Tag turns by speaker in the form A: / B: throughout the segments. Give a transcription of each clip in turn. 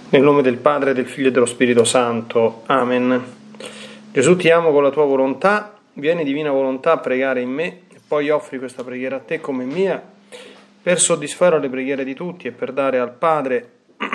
A: Nel nome del Padre, del Figlio e dello Spirito Santo. Amen. Gesù, ti amo con la tua volontà, vieni divina volontà a pregare in me e poi offri questa preghiera a te come mia per soddisfare le preghiere di tutti e per dare al Padre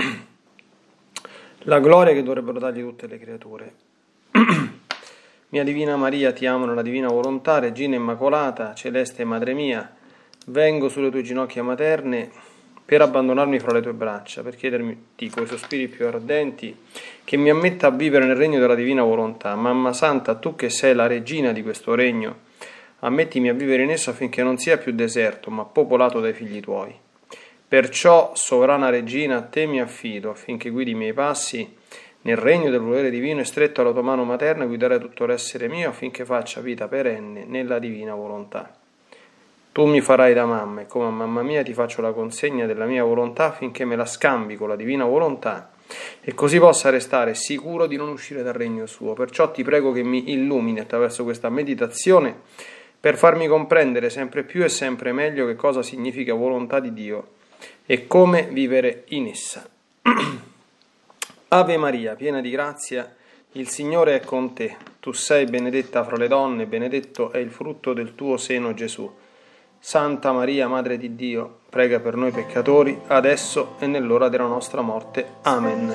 A: la gloria che dovrebbero dargli tutte le creature. Mia Divina Maria, ti amo nella divina volontà, Regina Immacolata, celeste Madre mia, vengo sulle tue ginocchia materne per abbandonarmi fra le tue braccia, per chiederti coi sospiri più ardenti che mi ammetta a vivere nel regno della divina volontà. Mamma Santa, tu che sei la regina di questo regno, ammettimi a vivere in esso affinché non sia più deserto, ma popolato dai figli tuoi. Perciò, sovrana regina, a te mi affido, affinché guidi i miei passi nel regno del volere divino e stretto alla tua mano materna guiderai tutto l'essere mio affinché faccia vita perenne nella divina volontà. Tu mi farai da mamma e come a mamma mia ti faccio la consegna della mia volontà affinché me la scambi con la divina volontà e così possa restare sicuro di non uscire dal regno suo. Perciò ti prego che mi illumini attraverso questa meditazione per farmi comprendere sempre più e sempre meglio che cosa significa volontà di Dio e come vivere in essa. Ave Maria, piena di grazia, il Signore è con te. Tu sei benedetta fra le donne, benedetto è il frutto del tuo seno, Gesù. Santa Maria, Madre di Dio, prega per noi peccatori, adesso e nell'ora della nostra morte. Amen.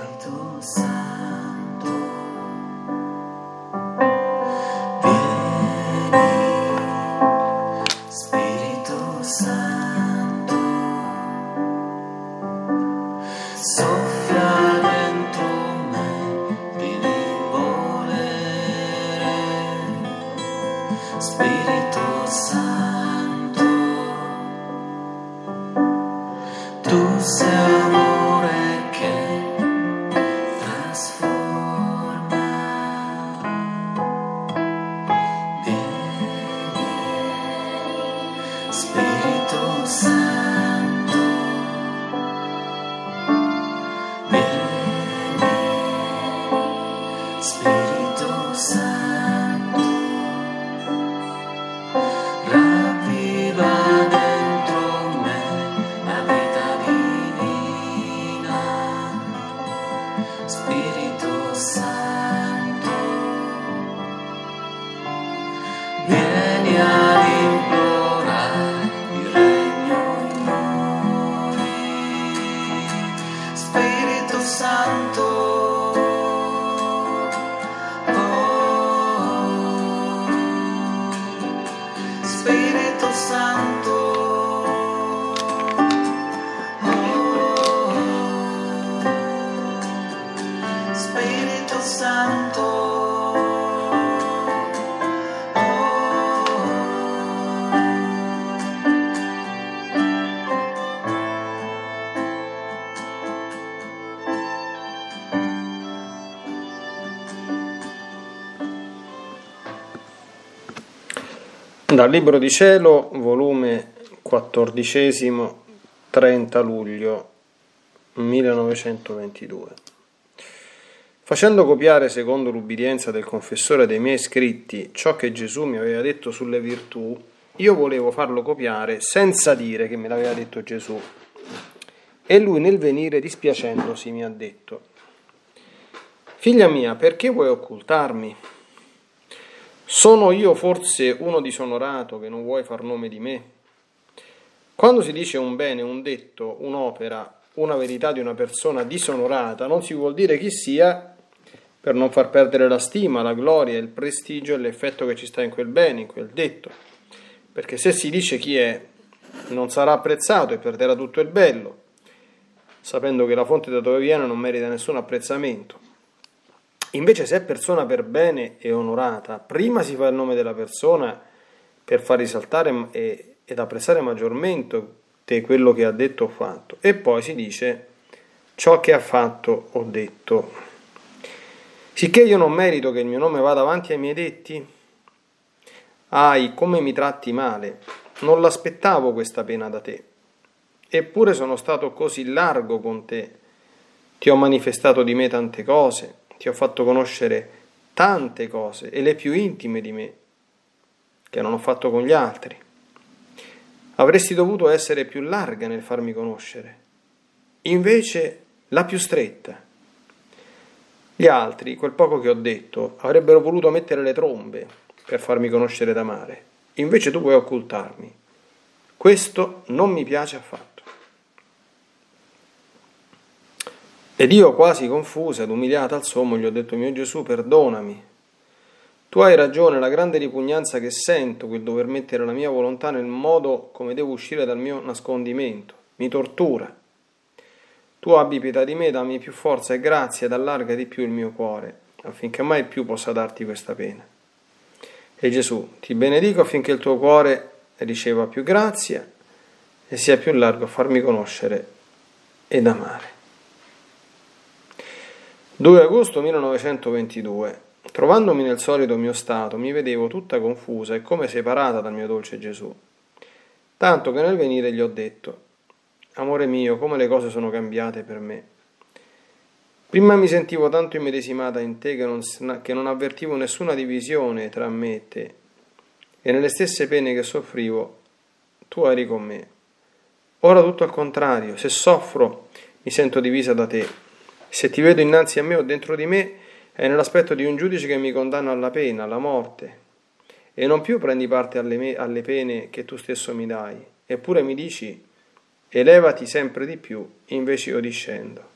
A: Dal Libro di Cielo, volume 14, 30 luglio 1922. Facendo copiare secondo l'ubbidienza del confessore dei miei scritti ciò che Gesù mi aveva detto sulle virtù, io volevo farlo copiare senza dire che me l'aveva detto Gesù. E lui nel venire dispiacendosi mi ha detto: figlia mia, perché vuoi occultarmi? Sono io forse uno disonorato che non vuoi far nome di me? Quando si dice un bene, un detto, un'opera, una verità di una persona disonorata, non si vuol dire chi sia per non far perdere la stima, la gloria, il prestigio e l'effetto che ci sta in quel bene, in quel detto. Perché se si dice chi è, non sarà apprezzato e perderà tutto il bello, sapendo che la fonte da dove viene non merita nessun apprezzamento. Invece se è persona per bene e onorata, prima si fa il nome della persona per far risaltare ed apprezzare maggiormente quello che ha detto o fatto, e poi si dice ciò che ha fatto o detto. Sicché io non merito che il mio nome vada avanti ai miei detti? Ahi, come mi tratti male, non l'aspettavo questa pena da te. Eppure sono stato così largo con te, ti ho manifestato di me tante cose, ti ho fatto conoscere tante cose e le più intime di me, che non ho fatto con gli altri. Avresti dovuto essere più larga nel farmi conoscere, invece la più stretta, Gli altri, quel poco che ho detto, avrebbero voluto mettere le trombe per farmi conoscere d'amare. Invece tu vuoi occultarmi. Questo non mi piace affatto. Ed io, quasi confusa ed umiliata al sommo, gli ho detto: mio Gesù, perdonami. Tu hai ragione, la grande ripugnanza che sento, quel dover mettere la mia volontà nel modo come devo uscire dal mio nascondimento, mi tortura. Tu abbi pietà di me, dammi più forza e grazia ed allarga di più il mio cuore, affinché mai più possa darti questa pena. E Gesù, ti benedico affinché il tuo cuore riceva più grazia e sia più largo a farmi conoscere ed amare. 2 agosto 1922. Trovandomi nel solito mio stato, mi vedevo tutta confusa e come separata dal mio dolce Gesù. Tanto che nel venire gli ho detto: amore mio, come le cose sono cambiate per me. Prima mi sentivo tanto immedesimata in te che non avvertivo nessuna divisione tra me e te, e nelle stesse pene che soffrivo tu eri con me. Ora tutto al contrario, se soffro mi sento divisa da te. Se ti vedo innanzi a me o dentro di me è nell'aspetto di un giudice che mi condanna alla pena, alla morte, e non più prendi parte alle pene che tu stesso mi dai, eppure mi dici: elevati sempre di più, invece io discendo.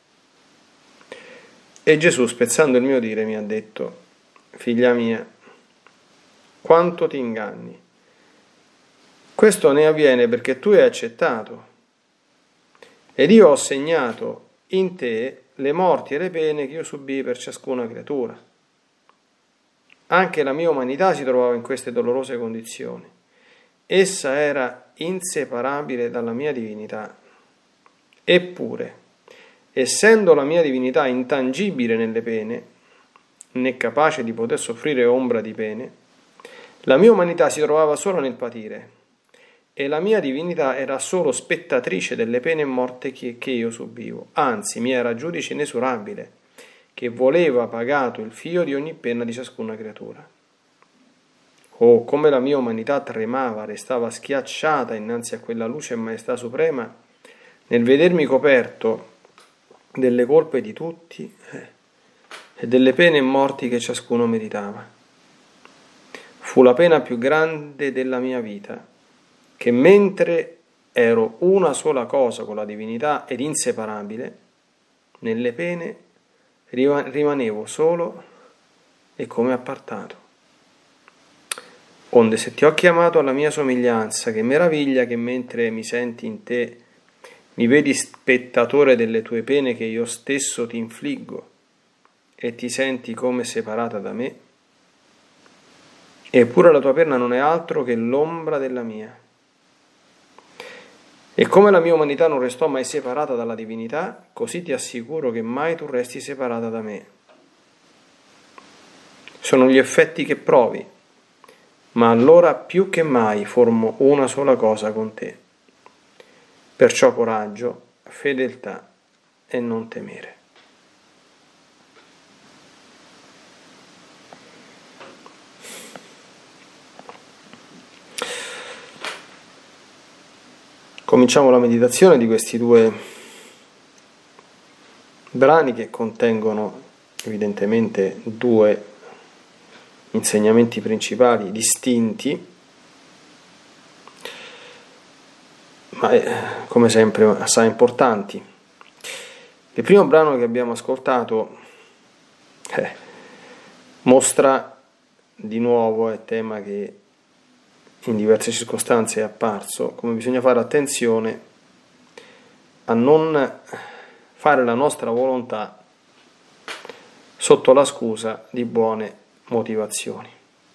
A: E Gesù, spezzando il mio dire, mi ha detto: figlia mia, quanto ti inganni. Questo ne avviene perché tu hai accettato, ed io ho segnato in te le morti e le pene che io subii per ciascuna creatura. Anche la mia umanità si trovava in queste dolorose condizioni. Essa era inseparabile dalla mia divinità. Eppure, essendo la mia divinità intangibile nelle pene, né capace di poter soffrire ombra di pene, la mia umanità si trovava solo nel patire, e la mia divinità era solo spettatrice delle pene e morte che io subivo. Anzi, mi era giudice inesorabile, che voleva pagato il fio di ogni pena di ciascuna creatura. Oh, come la mia umanità tremava, restava schiacciata innanzi a quella luce e maestà suprema, nel vedermi coperto delle colpe di tutti e delle pene e morti che ciascuno meritava. Fu la pena più grande della mia vita, che mentre ero una sola cosa con la divinità ed inseparabile, nelle pene rimanevo solo e come appartato. Onde se ti ho chiamato alla mia somiglianza, che meraviglia che mentre mi senti in te mi vedi spettatore delle tue pene che io stesso ti infliggo e ti senti come separata da me. Eppure la tua pena non è altro che l'ombra della mia. E come la mia umanità non restò mai separata dalla divinità, così ti assicuro che mai tu resti separata da me. Sono gli effetti che provi, ma allora più che mai formo una sola cosa con te. Perciò coraggio, fedeltà e non temere. Cominciamo la meditazione di questi due brani che contengono evidentemente due insegnamenti principali distinti, ma come sempre assai importanti. Il primo brano che abbiamo ascoltato mostra di nuovo, è tema che in diverse circostanze è apparso, come bisogna fare attenzione a non fare la nostra volontà sotto la scusa di buone motivazioni.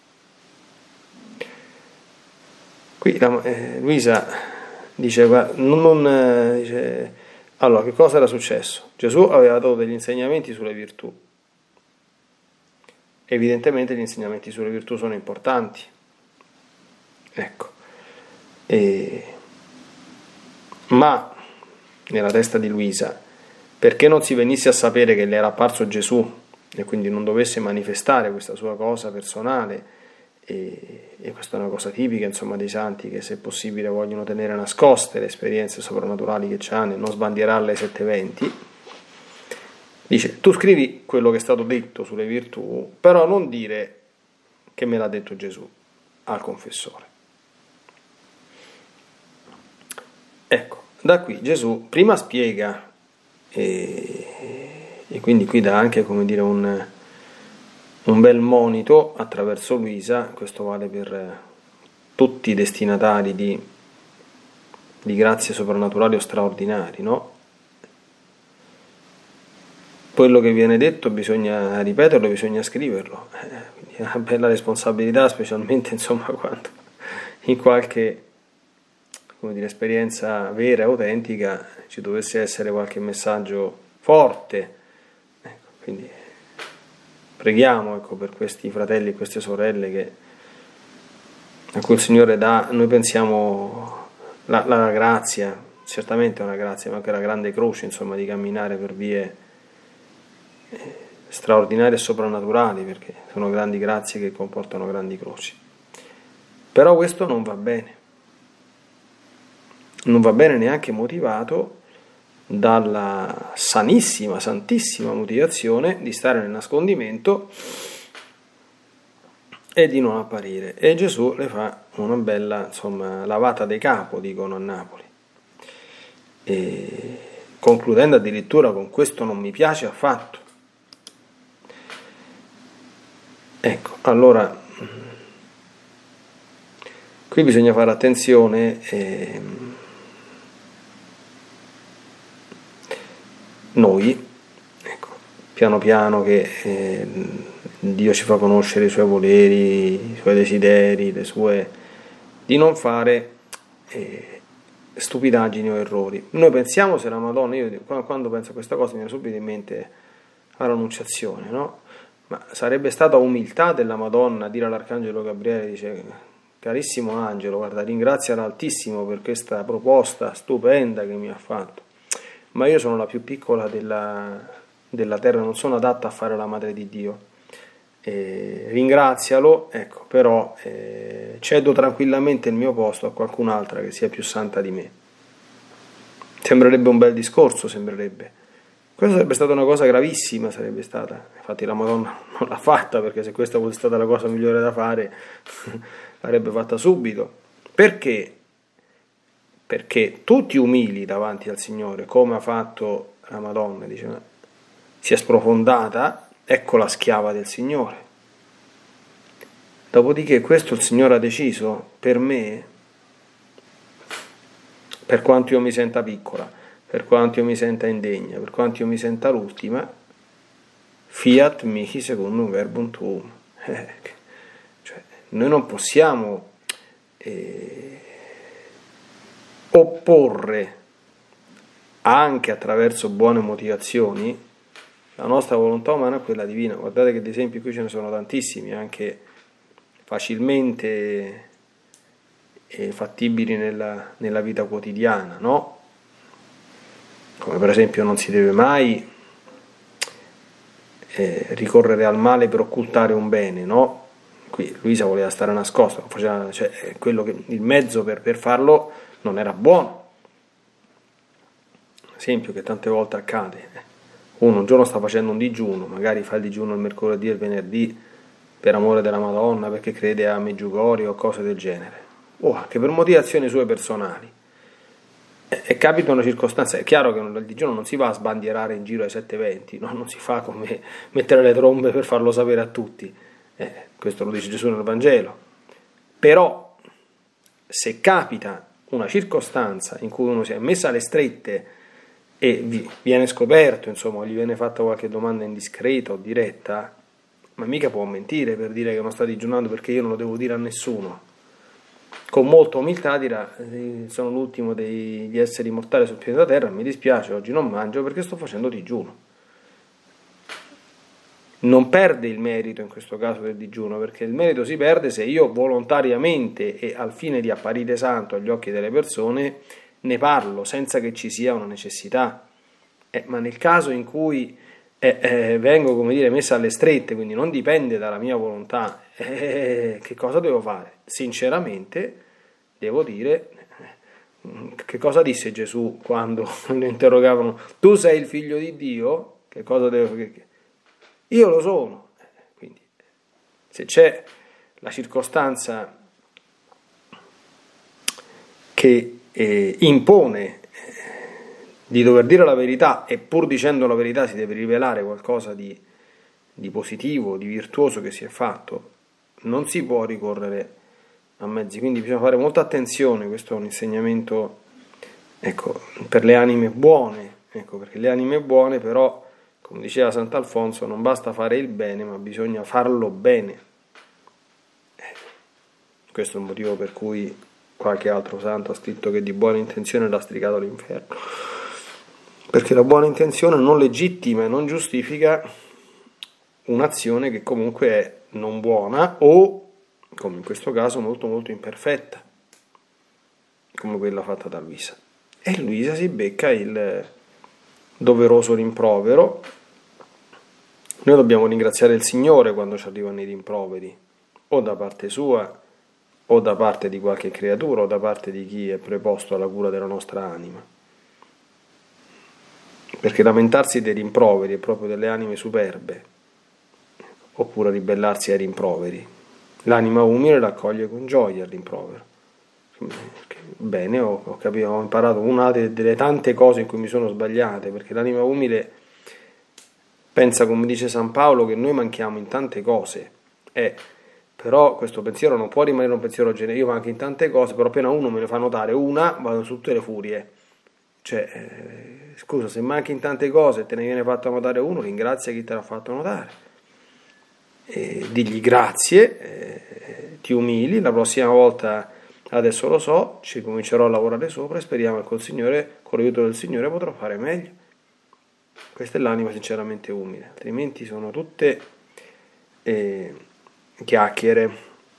A: Qui Luisa dice, allora, che cosa era successo? Gesù aveva dato degli insegnamenti sulle virtù. Evidentemente gli insegnamenti sulle virtù sono importanti. Ecco, ma nella testa di Luisa, perché non si venisse a sapere che le era apparso Gesù e quindi non dovesse manifestare questa sua cosa personale, e questa è una cosa tipica, insomma, dei santi, che se possibile vogliono tenere nascoste le esperienze soprannaturali che hanno e non sbandierarle ai 7 venti, Dice, tu scrivi quello che è stato detto sulle virtù, però non dire che me l'ha detto Gesù al confessore. Ecco, da qui Gesù prima spiega, e quindi qui dà anche, come dire, un bel monito attraverso Luisa. Questo vale per tutti i destinatari di grazie soprannaturali o straordinari, no? Quello che viene detto bisogna ripeterlo, bisogna scriverlo, quindi è una bella responsabilità, specialmente insomma quando in qualche, come dire, esperienza vera e autentica ci dovesse essere qualche messaggio forte. Ecco, quindi preghiamo, ecco, per questi fratelli e queste sorelle a cui il Signore dà, noi pensiamo la grazia, certamente è una grazia, ma anche la grande croce, insomma, di camminare per vie straordinarie e soprannaturali, perché sono grandi grazie che comportano grandi croci. Però questo non va bene. Non va bene neanche motivato dalla sanissima, santissima motivazione di stare nel nascondimento e di non apparire. E Gesù le fa una bella, insomma, lavata de capo, dicono a Napoli, e concludendo addirittura con questo non mi piace affatto. Ecco, allora qui bisogna fare attenzione. Noi, ecco, piano piano che Dio ci fa conoscere i suoi voleri, i suoi desideri, di non fare stupidaggini o errori. Noi pensiamo, se la Madonna, io quando penso a questa cosa mi viene subito in mente l'Annunciazione, no? Ma sarebbe stata umiltà della Madonna dire all'Arcangelo Gabriele, dice, carissimo angelo, guarda, ringrazia l'Altissimo per questa proposta stupenda che mi ha fatto, ma io sono la più piccola della terra, non sono adatta a fare la madre di Dio, ringrazialo, ecco, però cedo tranquillamente il mio posto a qualcun'altra che sia più santa di me. Sembrerebbe un bel discorso, sembrerebbe. Questa sarebbe stata una cosa gravissima, sarebbe stata. Infatti la Madonna non l'ha fatta, perché se questa fosse stata la cosa migliore da fare l'avrebbe fatta subito. Perché? Perché tutti umili davanti al Signore, come ha fatto la Madonna, dice, si è sprofondata, ecco la schiava del Signore. Dopodiché questo il Signore ha deciso per me, per quanto io mi senta piccola, per quanto io mi senta indegna, per quanto io mi senta l'ultima, fiat mihi secundum verbum tuum. Cioè, noi non possiamo opporre anche attraverso buone motivazioni la nostra volontà umana a quella divina. Guardate che ad esempio qui ce ne sono tantissimi, anche facilmente fattibili nella vita quotidiana, no? Come per esempio non si deve mai ricorrere al male per occultare un bene, no? Qui Luisa voleva stare nascosta, cioè il mezzo per farlo non era buono. Esempio che tante volte accade, uno un giorno sta facendo un digiuno, magari fa il digiuno il mercoledì e il venerdì per amore della Madonna, perché crede a Meggiugorio o cose del genere, o anche per motivazioni sue personali. E capita una circostanza, è chiaro che il digiuno non si va a sbandierare in giro ai 720, no? Non si fa come mettere le trombe per farlo sapere a tutti, questo lo dice Gesù nel Vangelo. Però se capita una circostanza in cui uno si è messa alle strette e viene scoperto, insomma, gli viene fatta qualche domanda indiscreta o diretta, ma mica può mentire per dire che non sta digiunando perché io non lo devo dire a nessuno. Con molta umiltà dirà, sono l'ultimo degli esseri mortali sul pianeta Terra, mi dispiace, oggi non mangio perché sto facendo digiuno. Non perde il merito in questo caso del digiuno, perché il merito si perde se io volontariamente e al fine di apparire santo agli occhi delle persone ne parlo senza che ci sia una necessità. Ma nel caso in cui vengo, come dire, messa alle strette, quindi non dipende dalla mia volontà, che cosa devo fare? Sinceramente devo dire, che cosa disse Gesù quando lo interrogavano, tu sei il figlio di Dio? che cosa devo io lo sono. Quindi se c'è la circostanza che impone di dover dire la verità e pur dicendo la verità si deve rivelare qualcosa di positivo, di virtuoso che si è fatto, non si può ricorrere a mezzi, quindi bisogna fare molta attenzione. Questo è un insegnamento, ecco, per le anime buone, ecco, perché le anime buone però, come diceva Sant'Alfonso, non basta fare il bene, ma bisogna farlo bene. Questo è il motivo per cui qualche altro santo ha scritto che di buona intenzione l'ha stricato l'inferno, perché la buona intenzione non legittima e non giustifica un'azione che comunque è non buona o, come in questo caso, molto molto imperfetta, come quella fatta da Luisa. E Luisa si becca il doveroso rimprovero. Noi dobbiamo ringraziare il Signore quando ci arrivano i rimproveri, o da parte sua, o da parte di qualche creatura, o da parte di chi è preposto alla cura della nostra anima. Perché lamentarsi dei rimproveri è proprio delle anime superbe, oppure ribellarsi ai rimproveri. L'anima umile l'accoglie con gioia il rimprovero. Bene, ho capito, ho imparato una delle tante cose in cui mi sono sbagliate, perché l'anima umile pensa, come dice San Paolo, che noi manchiamo in tante cose, però questo pensiero non può rimanere un pensiero generico. Io manco in tante cose, però appena uno me ne fa notare una, vado su tutte le furie. Cioè, scusa, se manchi in tante cose e te ne viene fatto notare uno, ringrazia chi te l'ha fatto notare. Digli grazie, ti umili, la prossima volta adesso lo so, ci comincerò a lavorare sopra e speriamo che col Signore, con l'aiuto del Signore, potrò fare meglio. Questa è l'anima sinceramente umile, altrimenti sono tutte chiacchiere.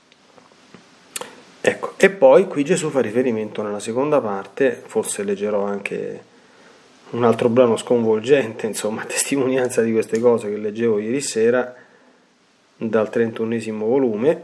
A: Ecco, e poi qui Gesù fa riferimento nella seconda parte, forse leggerò anche un altro brano sconvolgente, insomma, a testimonianza di queste cose che leggevo ieri sera dal 31esimo volume.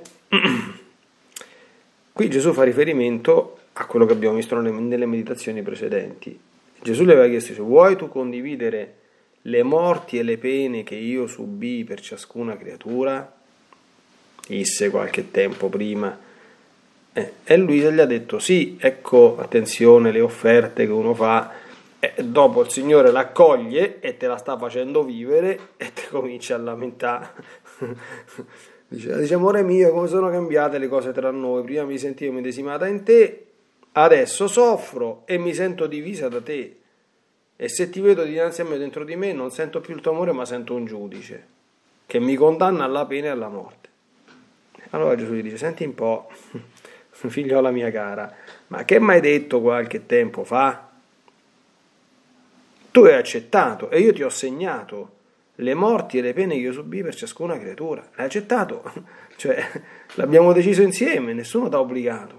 A: Qui Gesù fa riferimento a quello che abbiamo visto nelle meditazioni precedenti. Gesù le aveva chiesto: vuoi tu condividere le morti e le pene che io subii per ciascuna creatura? Disse qualche tempo prima. E Luisa gli ha detto sì. Ecco, attenzione, le offerte che uno fa, dopo il Signore l'accoglie e te la sta facendo vivere e te cominci a lamentare. Dice amore mio, come sono cambiate le cose tra noi, prima mi sentivo medesimata in te, adesso soffro e mi sento divisa da te, e se ti vedo dinanzi a me, dentro di me, non sento più il tuo amore ma sento un giudice che mi condanna alla pena e alla morte. Allora Gesù gli dice: senti un po', figliola mia cara, ma che mi hai detto qualche tempo fa? Tu hai accettato e io ti ho segnato le morti e le pene che io subì per ciascuna creatura. L'hai accettato? Cioè, l'abbiamo deciso insieme, nessuno ti ha obbligato.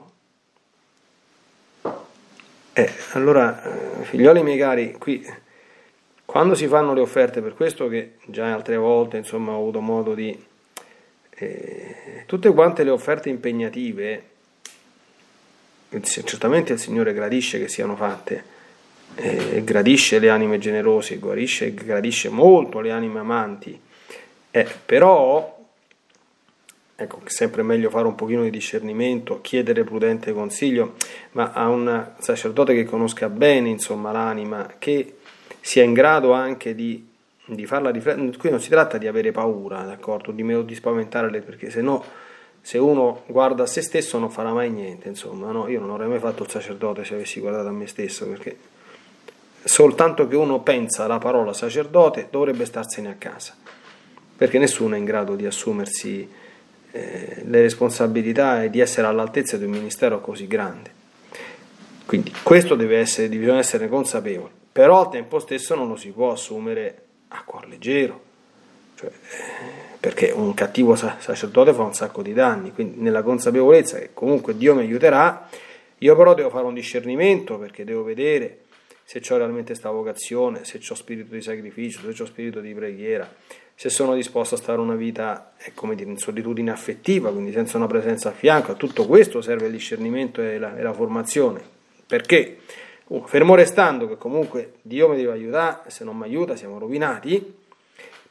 A: Allora, figlioli miei cari, qui, quando si fanno le offerte per questo, che già altre volte, insomma, ho avuto modo di... tutte quante le offerte impegnative, certamente il Signore gradisce che siano fatte, gradisce le anime generose, gradisce molto le anime amanti, però ecco, è sempre meglio fare un pochino di discernimento, chiedere prudente consiglio, ma a un sacerdote che conosca bene, insomma, l'anima, che sia in grado anche di farla riflettere. Qui non si tratta di avere paura, d'accordo, di spaventarle, perché se uno guarda a se stesso non farà mai niente, insomma, no? Io non avrei mai fatto il sacerdote se avessi guardato a me stesso, perché soltanto che uno pensa alla parola sacerdote dovrebbe starsene a casa, perché nessuno è in grado di assumersi le responsabilità e di essere all'altezza di un ministero così grande. Quindi questo bisogna essere consapevoli, però al tempo stesso non lo si può assumere a cuor leggero, cioè, perché un cattivo sacerdote fa un sacco di danni. Quindi nella consapevolezza che comunque Dio mi aiuterà, io però devo fare un discernimento, perché devo vedere se ho realmente questa vocazione, se ho spirito di sacrificio, se ho spirito di preghiera, se sono disposto a stare una vita, come dire, in solitudine affettiva, quindi senza una presenza a fianco. A tutto questo serve il discernimento e la formazione, perché fermo restando che comunque Dio mi deve aiutare, se non mi aiuta siamo rovinati,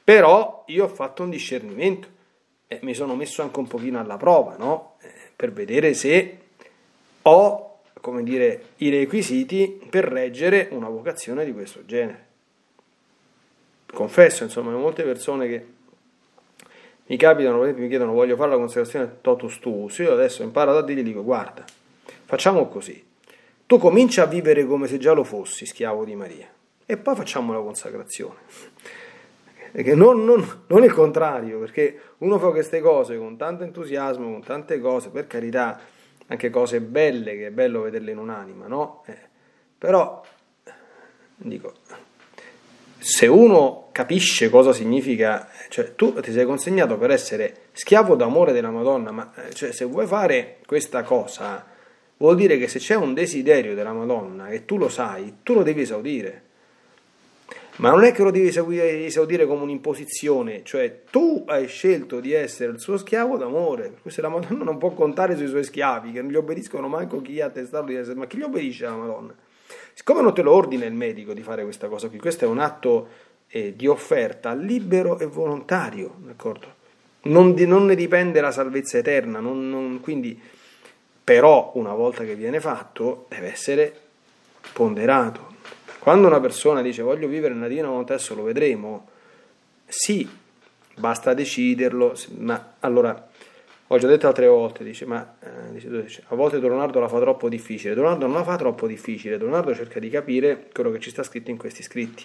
A: Però io ho fatto un discernimento e mi sono messo anche un pochino alla prova, no? Per vedere se ho, come dire, i requisiti per reggere una vocazione di questo genere. Confesso, insomma, molte persone che mi capitano, per esempio, mi chiedono voglio fare la consacrazione totus tuus, io adesso imparo da Dio e dico guarda, facciamo così, tu comincia a vivere come se già lo fossi schiavo di Maria e poi facciamo la consacrazione. Perché non il contrario, perché uno fa queste cose con tanto entusiasmo, con tante cose, per carità, anche cose belle, che è bello vederle in un'anima, no? Però, dico, se uno capisce cosa significa, cioè tu ti sei consegnato per essere schiavo d'amore della Madonna, ma cioè, se vuoi fare questa cosa, vuol dire che se c'è un desiderio della Madonna e tu lo sai, tu lo devi esaudire. Ma non è che lo devi esaudire come un'imposizione, cioè tu hai scelto di essere il suo schiavo d'amore, per cui se la Madonna non può contare sui suoi schiavi, che non gli obbediscono manco chi ha attestato di essere, ma chi gli obbedisce alla Madonna? Siccome non te lo ordina il medico di fare questa cosa qui, questo è un atto di offerta libero e volontario, d'accordo? Non ne dipende la salvezza eterna, quindi però una volta che viene fatto deve essere ponderato. Quando una persona dice voglio vivere nella divina volontà, adesso lo vedremo, sì, basta deciderlo, ma allora, ho già detto altre volte, dice, a volte Don Leonardo la fa troppo difficile. Don Leonardo non la fa troppo difficile, Don Leonardo cerca di capire quello che ci sta scritto in questi scritti.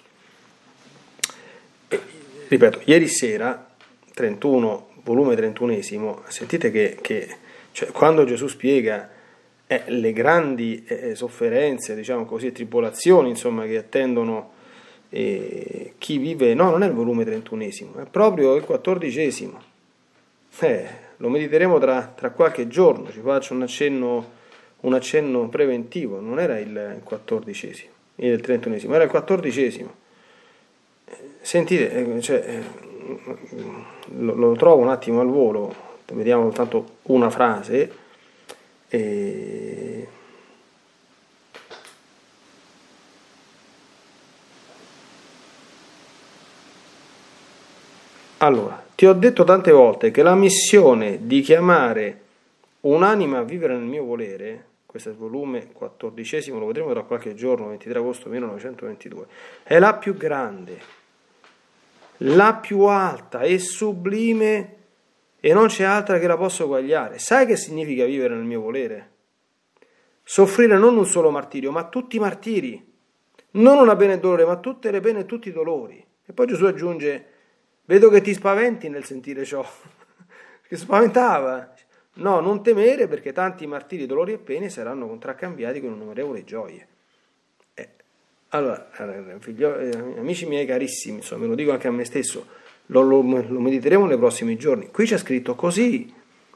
A: E, ripeto, ieri sera, 31, volume 31esimo, sentite che cioè, quando Gesù spiega le grandi sofferenze, diciamo così, tribolazioni, insomma, che attendono chi vive, no, non è il volume 31esimo, è proprio il 14esimo. Lo mediteremo tra qualche giorno, ci faccio un accenno preventivo, non era il 14esimo, il 31esimo, era il 14esimo. Sentite, cioè, lo trovo un attimo al volo, vediamo soltanto una frase. Allora, ti ho detto tante volte che la missione di chiamare un'anima a vivere nel mio volere, questo è il volume 14esimo, lo vedremo tra qualche giorno, 23 agosto 1922, è la più grande, la più alta e sublime, e non c'è altra che la possa uguagliare. Sai che significa vivere nel mio volere? Soffrire non un solo martirio, ma tutti i martiri, non una pena e dolore, ma tutte le pene e tutti i dolori. E poi Gesù aggiunge, vedo che ti spaventi nel sentire ciò, che spaventava. No, non temere, perché tanti martiri, dolori e pene saranno contraccambiati con innumerevoli gioie. Allora, amici miei carissimi, insomma, me lo dico anche a me stesso, lo mediteremo nei prossimi giorni. Qui c'è scritto così.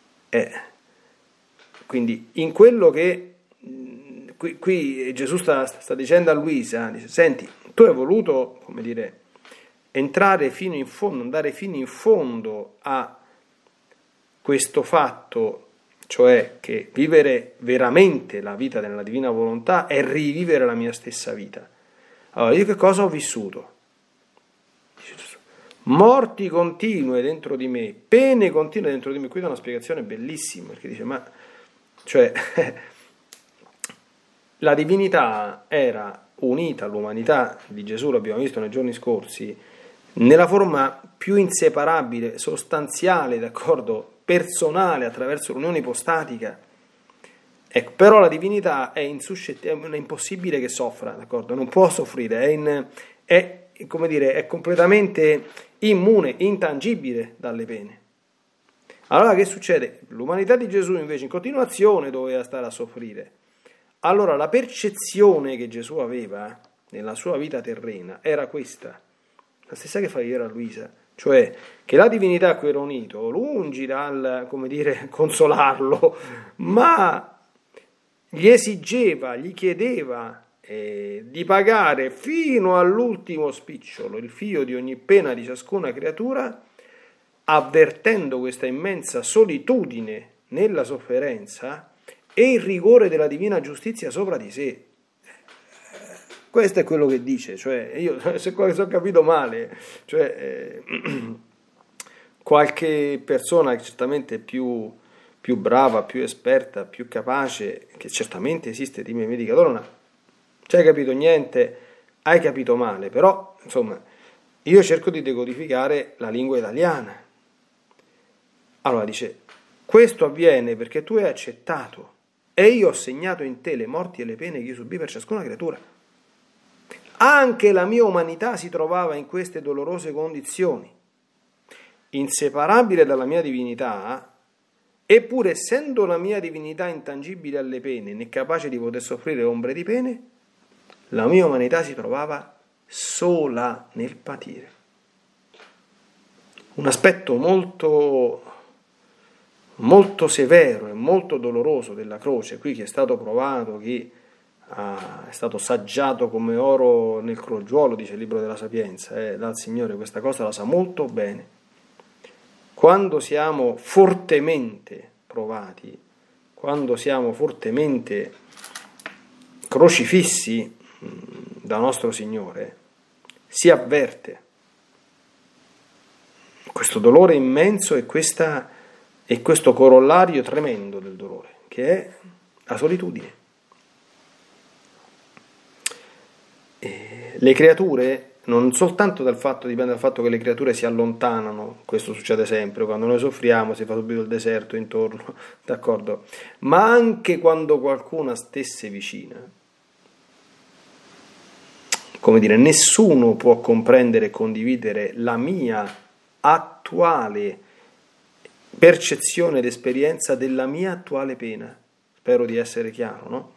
A: Quindi in quello che qui Gesù sta dicendo a Luisa, dice, senti, tu hai voluto, come dire, entrare fino in fondo, andare fino in fondo a questo fatto, cioè che vivere veramente la vita della divina volontà è rivivere la mia stessa vita. Allora, io che cosa ho vissuto? Dice Gesù, morti continue dentro di me, pene continue dentro di me. Qui dà una spiegazione bellissima, perché dice, ma cioè la divinità era unita all'umanità di Gesù, l'abbiamo visto nei giorni scorsi, nella forma più inseparabile, sostanziale, d'accordo, personale, attraverso l'unione ipostatica. Ecco, però la divinità è impossibile che soffra, d'accordo? Non può soffrire, come dire, è completamente immune, intangibile dalle pene. Allora che succede? L'umanità di Gesù invece in continuazione doveva stare a soffrire. Allora la percezione che Gesù aveva nella sua vita terrena era questa, la stessa che fa ieri a Luisa, cioè che la divinità a cui era unito, lungi dal, come dire, consolarlo, ma gli esigeva, gli chiedeva di pagare fino all'ultimo spicciolo il fio di ogni pena di ciascuna creatura, avvertendo questa immensa solitudine nella sofferenza e il rigore della divina giustizia sopra di sé. Questo è quello che dice, cioè io se ho capito male, cioè qualche persona che certamente è più brava, più esperta, più capace, che certamente esiste, di me mi dica: allora, ci hai capito niente, hai capito male, però insomma io cerco di decodificare la lingua italiana. Allora dice: questo avviene perché tu hai accettato e io ho segnato in te le morti e le pene che io subì per ciascuna creatura. Anche la mia umanità si trovava in queste dolorose condizioni, inseparabile dalla mia divinità, eppure essendo la mia divinità intangibile alle pene, né capace di poter soffrire ombre di pene, la mia umanità si trovava sola nel patire. Un aspetto molto, molto severo e molto doloroso della croce, qui che è stato provato, che è stato saggiato come oro nel crogiuolo, dice il libro della Sapienza, dal Signore, questa cosa la sa molto bene. Quando siamo fortemente provati, quando siamo fortemente crocifissi da nostro Signore, si avverte questo dolore immenso e questo corollario tremendo del dolore, che è la solitudine. Le creature, non soltanto dipende dal fatto che le creature si allontanano, questo succede sempre, quando noi soffriamo si fa subito il deserto intorno, d'accordo? Ma anche quando qualcuna stesse vicina. Come dire, nessuno può comprendere e condividere la mia attuale percezione ed esperienza della mia attuale pena. Spero di essere chiaro, no?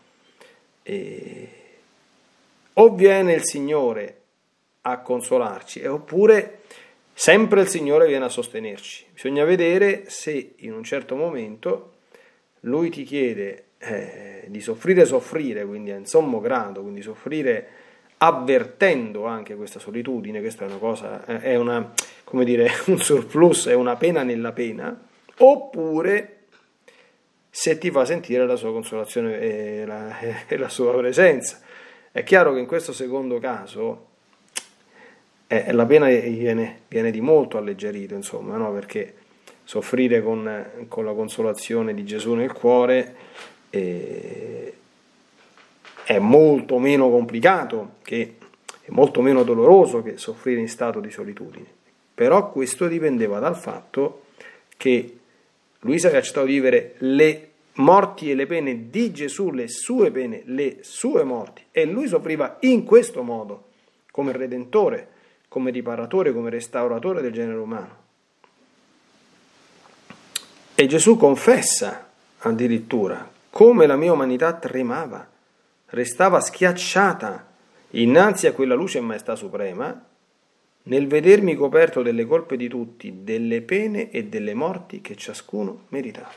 A: O viene il Signore a consolarci, oppure sempre il Signore viene a sostenerci. Bisogna vedere se in un certo momento Lui ti chiede di soffrire, quindi a sommo grado, quindi soffrire avvertendo anche questa solitudine. Questa è una cosa, è una, come dire, un surplus, è una pena nella pena, oppure se ti fa sentire la sua consolazione e la sua presenza. È chiaro che in questo secondo caso la pena viene di molto alleggerito, insomma, no? Perché soffrire con la consolazione di Gesù nel cuore è molto meno complicato, è molto meno doloroso che soffrire in stato di solitudine. Però questo dipendeva dal fatto che Luisa aveva accettato di vivere le morti e le pene di Gesù, le sue pene, le sue morti, e lui soffriva in questo modo, come redentore, come riparatore, come restauratore del genere umano. E Gesù confessa addirittura come la mia umanità tremava, restava schiacciata innanzi a quella luce e maestà suprema, nel vedermi coperto delle colpe di tutti, delle pene e delle morti che ciascuno meritava.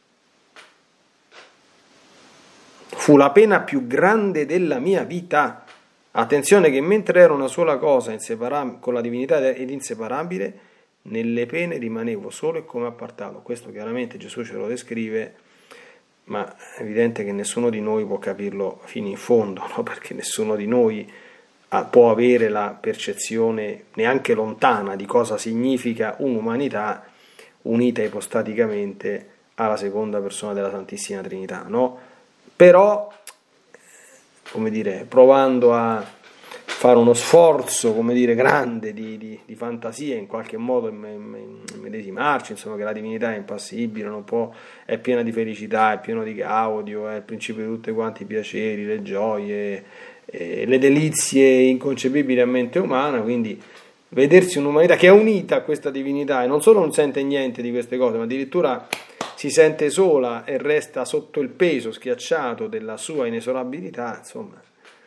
A: Fu la pena più grande della mia vita. Attenzione che mentre era una sola cosa con la divinità ed inseparabile, nelle pene rimanevo solo e come appartato. Questo chiaramente Gesù ce lo descrive, ma è evidente che nessuno di noi può capirlo fino in fondo, no? Perché nessuno di noi può avere la percezione neanche lontana di cosa significa un'umanità unita ipostaticamente alla seconda persona della Santissima Trinità, no? Però, come dire, provando a fare uno sforzo, come dire, grande di fantasia, in qualche modo medesimarci, insomma, che la divinità è impassibile, non può, è piena di felicità, è pieno di gaudio, è il principio di tutti quanti i piaceri, le gioie, le delizie inconcepibili a mente umana, quindi vedersi un'umanità che è unita a questa divinità e non solo non sente niente di queste cose, ma addirittura si sente sola e resta sotto il peso schiacciato della sua inesorabilità, insomma,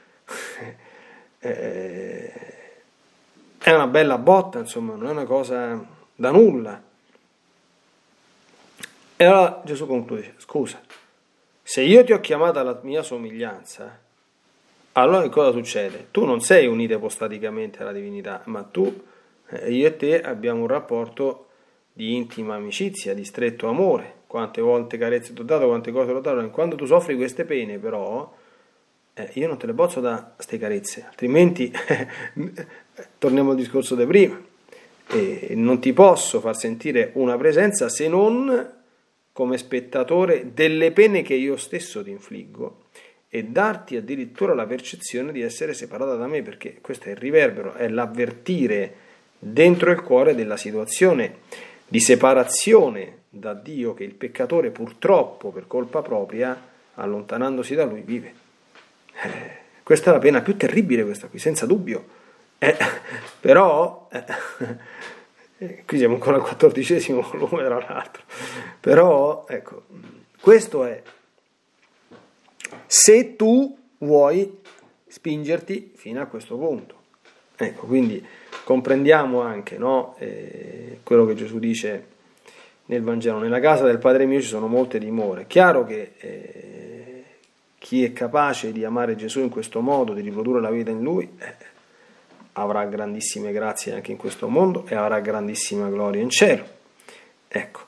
A: è una bella botta, insomma, non è una cosa da nulla. E allora Gesù conclude: scusa, se io ti ho chiamata alla mia somiglianza, allora che cosa succede? Tu non sei unita ipostaticamente alla divinità, ma io e te abbiamo un rapporto di intima amicizia, di stretto amore. Quante volte carezze ti ho dato, quante cose ti ho dato. E quando tu soffri queste pene, però, io non te le posso da ste carezze, altrimenti torniamo al discorso di prima, non ti posso far sentire una presenza se non come spettatore delle pene che io stesso ti infliggo, e darti addirittura la percezione di essere separata da me, perché questo è il riverbero, è l'avvertire dentro il cuore della situazione di separazione da Dio che il peccatore purtroppo per colpa propria, allontanandosi da lui, vive. Questa è la pena più terribile, questa qui, senza dubbio. Però qui siamo ancora al 14° volume, tra l'altro, però ecco, questo è se tu vuoi spingerti fino a questo punto. Ecco, quindi comprendiamo anche, no, quello che Gesù dice nel Vangelo: nella casa del Padre mio ci sono molte dimore. Chiaro che chi è capace di amare Gesù in questo modo, di riprodurre la vita in Lui, avrà grandissime grazie anche in questo mondo e avrà grandissima gloria in cielo. Ecco,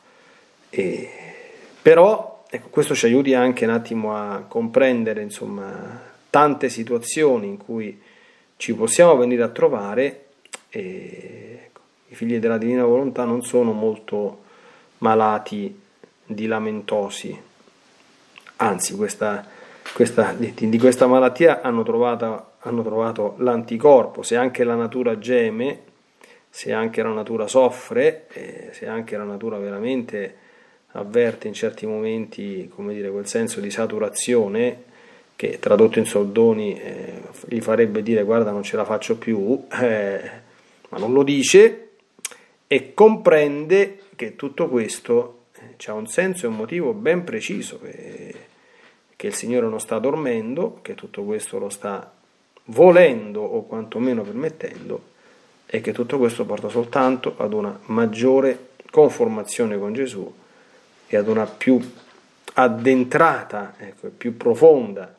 A: però ecco, questo ci aiuti anche un attimo a comprendere, insomma, tante situazioni in cui ci possiamo venire a trovare, e ecco, i figli della divina volontà non sono molto malati di lamentosi, anzi di questa malattia hanno trovato l'anticorpo. Se anche la natura geme, se anche la natura soffre, se anche la natura veramente avverte in certi momenti, come dire, quel senso di saturazione che tradotto in soldoni gli farebbe dire guarda non ce la faccio più, ma non lo dice, e comprende che tutto questo ha un senso e un motivo ben preciso, che il Signore non sta dormendo, che tutto questo lo sta volendo o quantomeno permettendo, e che tutto questo porta soltanto ad una maggiore conformazione con Gesù e ad una più addentrata, ecco, più profonda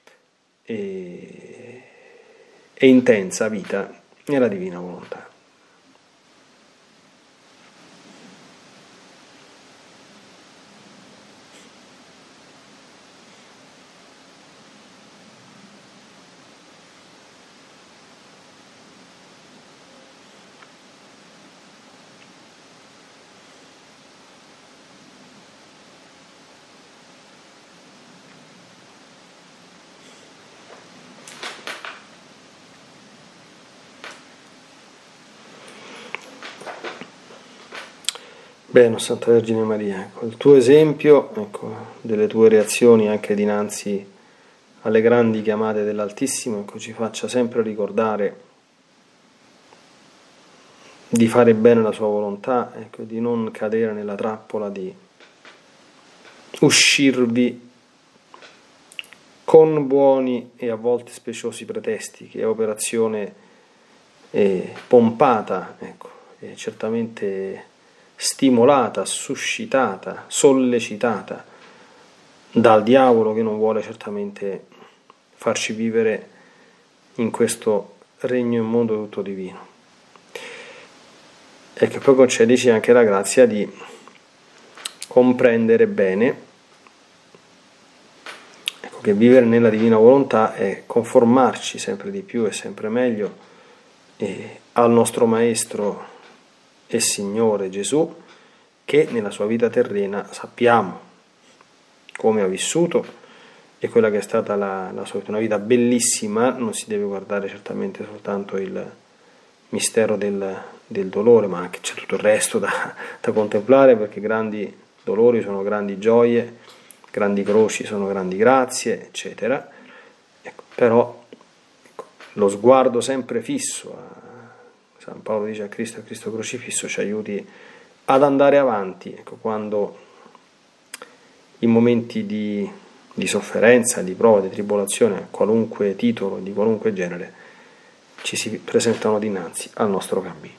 A: e intensa vita nella divina volontà. Bene, Santa Vergine Maria, ecco, il tuo esempio, ecco, delle tue reazioni anche dinanzi alle grandi chiamate dell'Altissimo, ecco, ci faccia sempre ricordare di fare bene la sua volontà, ecco, di non cadere nella trappola di uscirvi con buoni e a volte speciosi pretesti, che è operazione pompata, ecco, certamente stimolata, suscitata, sollecitata dal diavolo, che non vuole certamente farci vivere in questo regno e mondo tutto divino, e che poi concedici anche la grazia di comprendere bene, ecco, che vivere nella divina volontà è conformarci sempre di più e sempre meglio al nostro Maestro e Signore Gesù, che nella sua vita terrena sappiamo come ha vissuto, e quella che è stata la sua vita, una vita bellissima. Non si deve guardare certamente soltanto il mistero del dolore, ma anche c'è tutto il resto da contemplare, perché grandi dolori sono grandi gioie, grandi croci sono grandi grazie, eccetera. Ecco, però ecco, lo sguardo sempre fisso San Paolo dice a Cristo crocifisso ci aiuti ad andare avanti, ecco, quando in momenti di sofferenza, di prova, di tribolazione, a qualunque titolo, di qualunque genere, ci si presentano dinanzi al nostro cammino.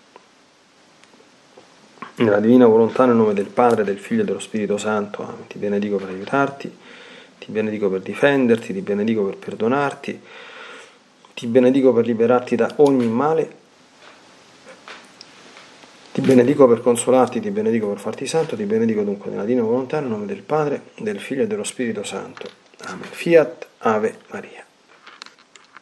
A: Nella divina volontà, nel nome del Padre, del Figlio e dello Spirito Santo, amen. Ti benedico per aiutarti, ti benedico per difenderti, ti benedico per perdonarti, ti benedico per liberarti da ogni male, ti benedico per consolarti, ti benedico per farti santo, ti benedico dunque nella divina volontà, nel nome del Padre, del Figlio e dello Spirito Santo. Amen. Fiat Ave Maria.